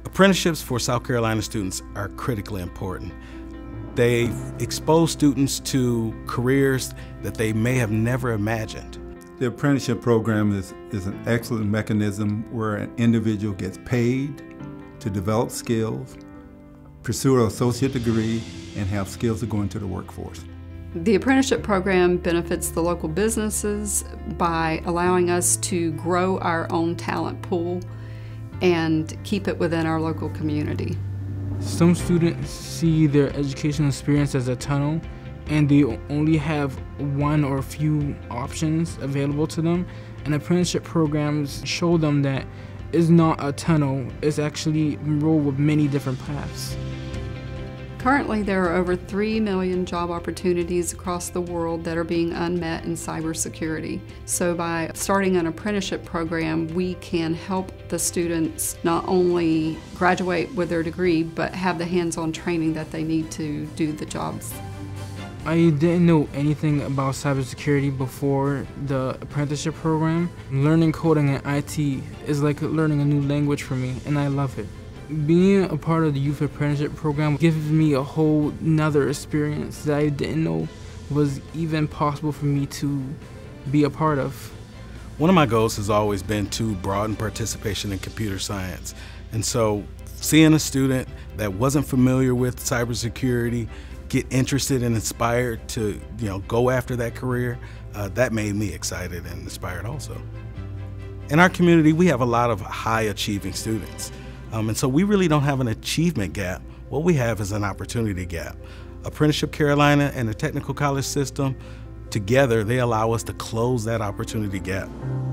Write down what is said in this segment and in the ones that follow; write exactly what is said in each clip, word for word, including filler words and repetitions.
Apprenticeships for South Carolina students are critically important. They expose students to careers that they may have never imagined. The apprenticeship program is, is an excellent mechanism where an individual gets paid to develop skills, pursue an associate degree, and have skills to go into the workforce. The apprenticeship program benefits the local businesses by allowing us to grow our own talent pool and keep it within our local community. Some students see their educational experience as a tunnel, and they only have one or a few options available to them. And apprenticeship programs show them that it's not a tunnel, it's actually enrolled with many different paths. Currently, there are over three million job opportunities across the world that are being unmet in cybersecurity. So by starting an apprenticeship program, we can help the students not only graduate with their degree, but have the hands-on training that they need to do the jobs. I didn't know anything about cybersecurity before the apprenticeship program. Learning coding and I T is like learning a new language for me, and I love it. Being a part of the youth apprenticeship program gives me a whole nother experience that I didn't know was even possible for me to be a part of. One of my goals has always been to broaden participation in computer science. And so seeing a student that wasn't familiar with cybersecurity get interested and inspired to, you know, go after that career, uh, that made me excited and inspired also. In our community, we have a lot of high achieving students. Um, and so we really don't have an achievement gap. What we have is an opportunity gap. Apprenticeship Carolina and the technical college system, together, they allow us to close that opportunity gap.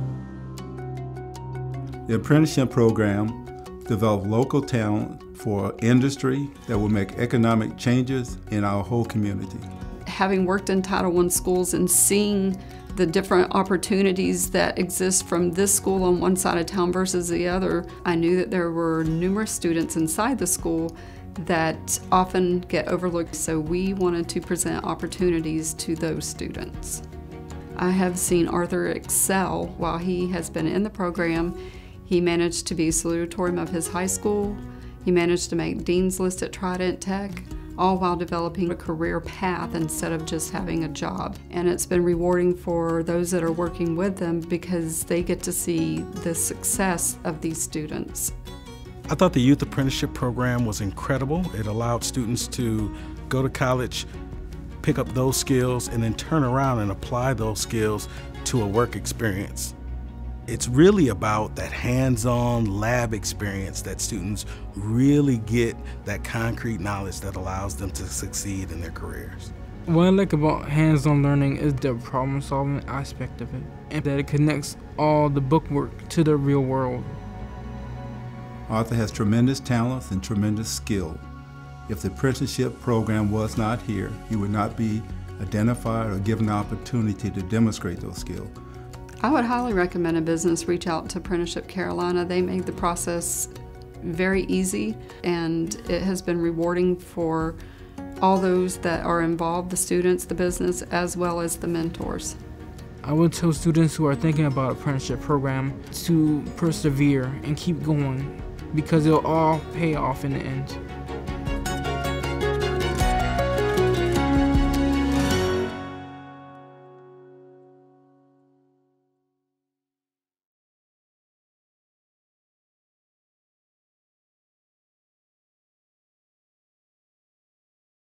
The apprenticeship program develops local talent for industry that will make economic changes in our whole community. Having worked in Title one schools and seeing the different opportunities that exist from this school on one side of town versus the other, I knew that there were numerous students inside the school that often get overlooked, so we wanted to present opportunities to those students. I have seen Arthur excel while he has been in the program. He managed to be salutatorian of his high school. He managed to make Dean's List at Trident Tech, all while developing a career path instead of just having a job. And it's been rewarding for those that are working with them because they get to see the success of these students. I thought the Youth Apprenticeship Program was incredible. It allowed students to go to college, pick up those skills, and then turn around and apply those skills to a work experience. It's really about that hands-on lab experience that students really get that concrete knowledge that allows them to succeed in their careers. What I like about hands-on learning is the problem-solving aspect of it, and that it connects all the book work to the real world. Arthur has tremendous talents and tremendous skill. If the apprenticeship program was not here, he would not be identified or given the opportunity to demonstrate those skills. I would highly recommend a business reach out to Apprenticeship Carolina. They made the process very easy, and it has been rewarding for all those that are involved, the students, the business, as well as the mentors. I would tell students who are thinking about apprenticeship program to persevere and keep going, because it'll all pay off in the end.